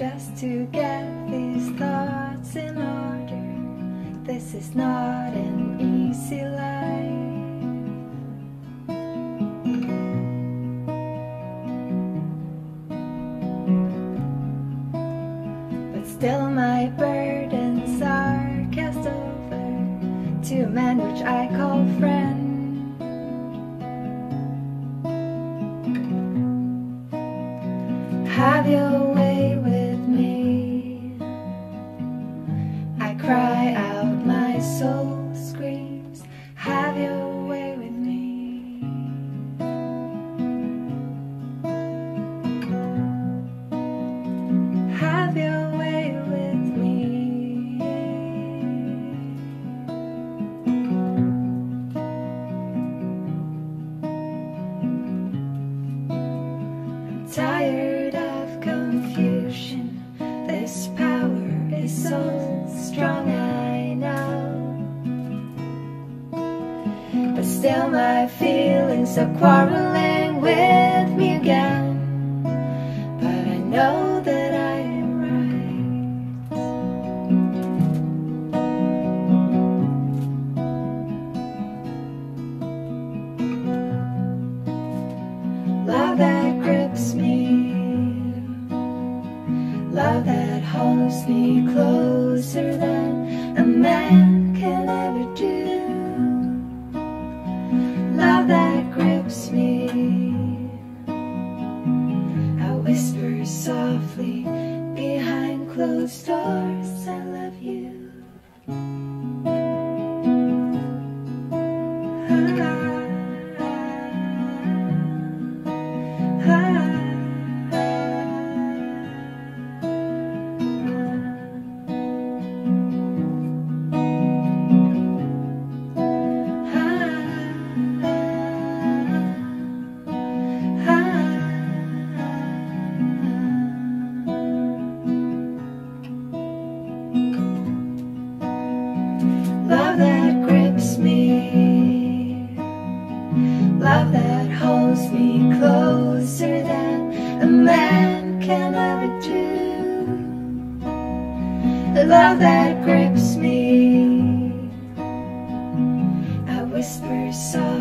just to get these thoughts in order. This is not an easy life. But still my burdens are cast over to a man which I call friend. Have your way with me. I cry out, my soul screams. Have your way with me. Have your way with me. I'm tired of confusion. This power is so strong, I know. But still my feelings are quarreling with me again. But I know that I am right. Love that grips me, love that holds me closer than a man can ever do. Love that grips me, I whisper softly behind closed doors, I love you. Love that grips me, love that holds me closer than a man can ever do. Love that grips me, I whisper softly